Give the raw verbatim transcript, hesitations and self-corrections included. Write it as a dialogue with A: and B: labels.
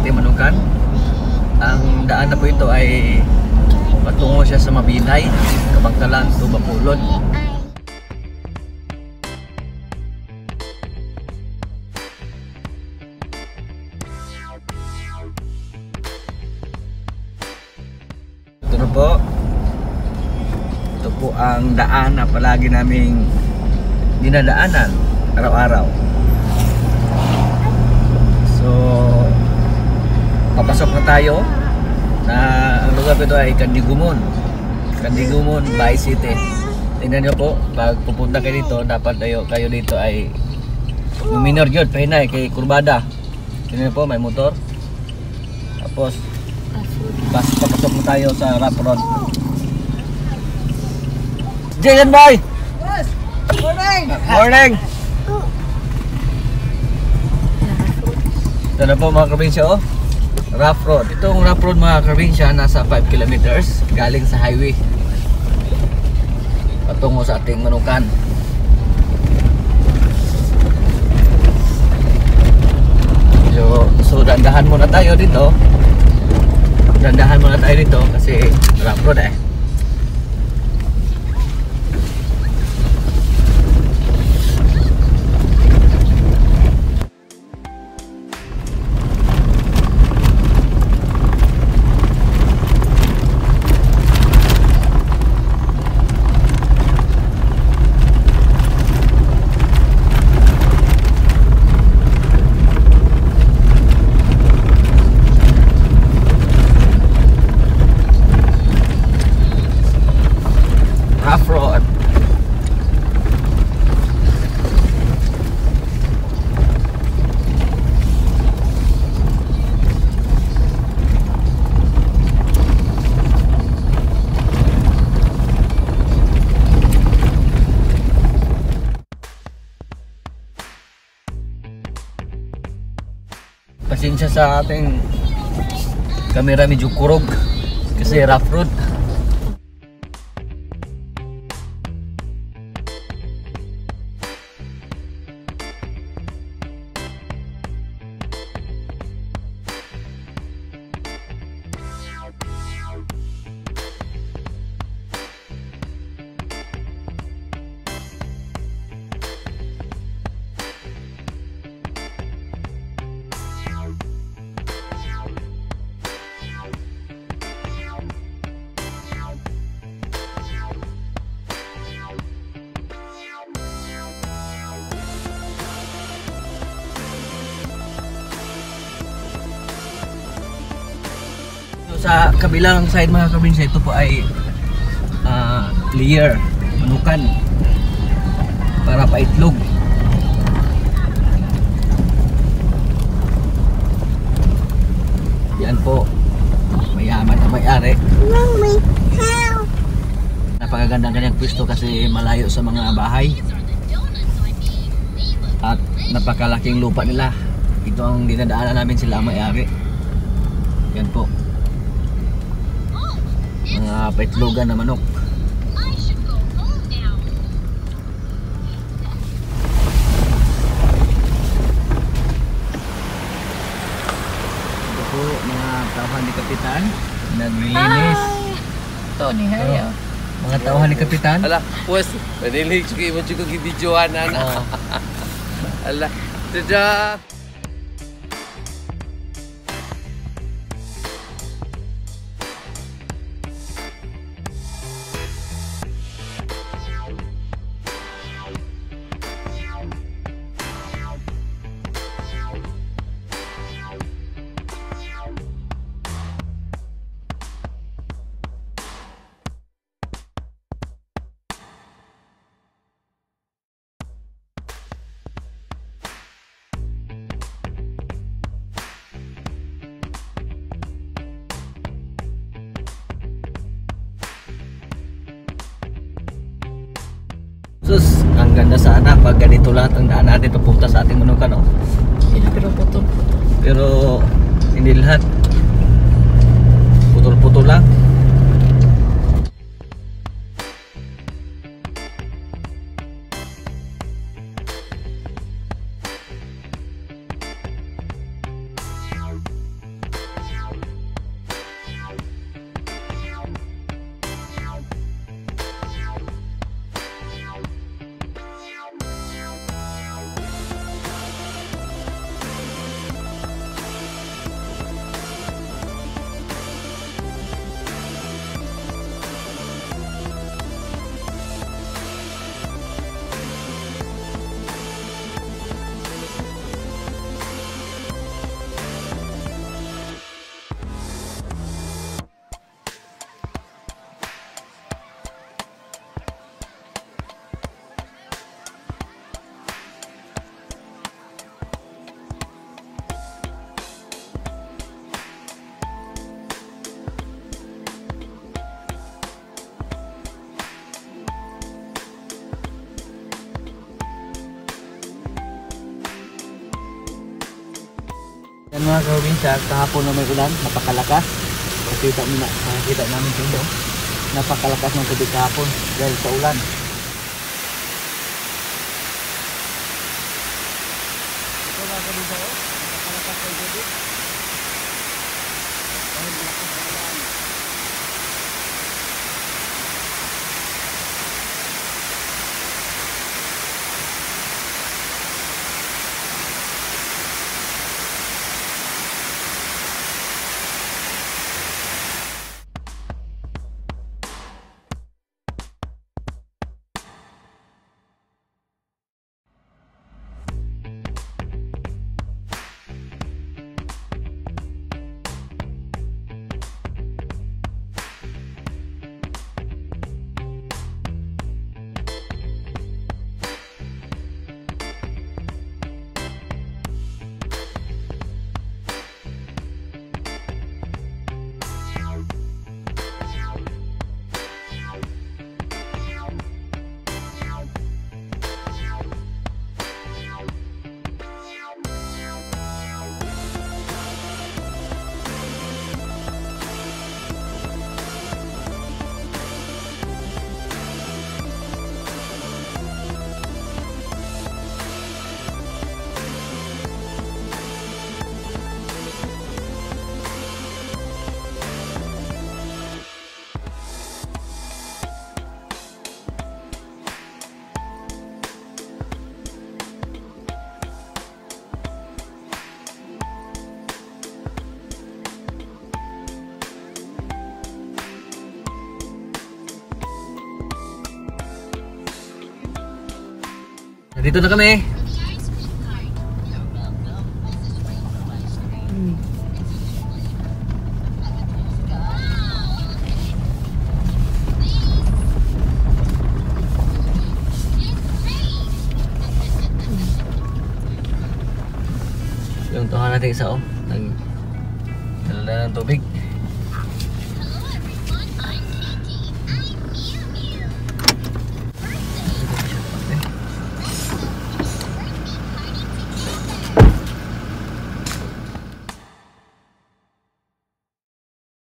A: ating manukan. Ang daan na po ito ay patungo siya sa Mabinay, Kabangkalan, Tubapulod. Ito na po. Ito po ang daan na palagi naming dinadaanan araw-araw. So, papasok na tayo na ang lugar ito ay Kandigumon. Kandigumon, Bais City. Tingnan nyo po, pag pupunta kayo dito, dapat kayo, kayo dito ay minor yun, pahinay, kay kurbada. Tingnan nyo po, may motor. Tapos, pas, papasok na tayo sa rough road. Jayan boy! Morning! Morning! Ito na po mga kabinsya, oh. Rough road. Itong rough road mga kabinsya, nasa five kilometers galing sa highway patungo sa ating manukan. So, so dandahan muna tayo dito. Dandahan muna tayo dito kasi rough road eh. Pasensya sa ating camera, medyo kurog kasi rough road. Sa kabilang side mga kabinsya, ito po ay uh, clear, manukan para paitlog. Yan po, mayaman na may-ari. Napakaganda kanyang pwesto kasi malayo sa mga bahay at napakalaking lupa nila. Ito ang dinadaanan namin, sila ang may-ari. Yan po, mga paitlogan na manok. Ito po mga tauhan ni Kapitan naglilinis.
B: Ito ni Hayo.
A: Oh, mga tauhan ni Kapitan.
C: Ala, pues, panilig mo juga gibidyoan na.
A: Oh.
C: Ala, tada.
A: Sus, ang ganda sana pag ganito lahat ang daan natin papunta sa ating manukan, oh.
B: Pero putol-putol.
A: Pero hindi lahat. Putol-putol lang. mga probinsya, kahapon na may ulan, napakalakas. Nakita mo na, nakita namin dito. Napakalakas ng tubig kahapon dahil sa ulan. Ito mga probinsya ko, napakalakas ng tubig. Dahil malakas ang ulan. Dito na kami.
B: Hmm.
A: Yung tuhan natin isa oh. Nag dala ng tubig.